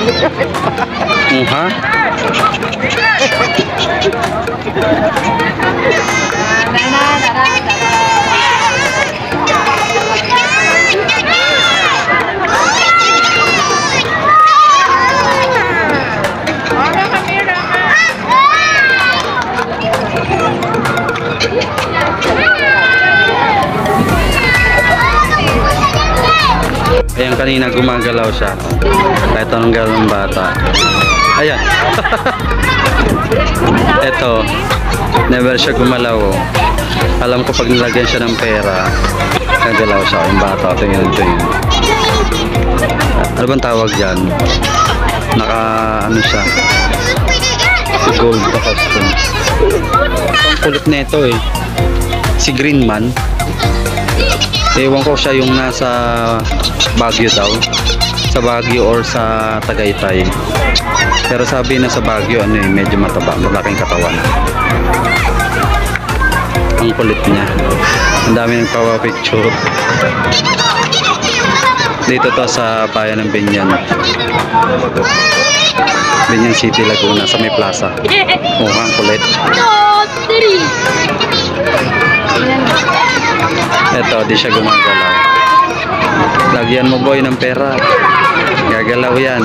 Ha? Ayan, kanina gumagalaw siya. Kahit anong galaw ng bata. Ayan. Eto, never siya gumalaw. Alam ko pag nilagyan siya ng pera, gagalaw siya yung bata. Tingnan. Ano bang tawag dyan? Ano siya? Gold ba costume? Ang kulit na ito eh. Si Green Man. Ewan ko siya yung nasa Baguio daw. Sa Baguio or sa Tagaytay. Pero sabi na sa Baguio, medyo mataba, malaking katawan. Ang kulit niya. Ang dami nagpapapicture. Dito to sa bayan ng Biñan. Biñan City, Laguna, sa may plaza. Oh, ang kulit. Ito, di siya gumagalaw. Lagyan mo boy ng pera. Gagalaw yan.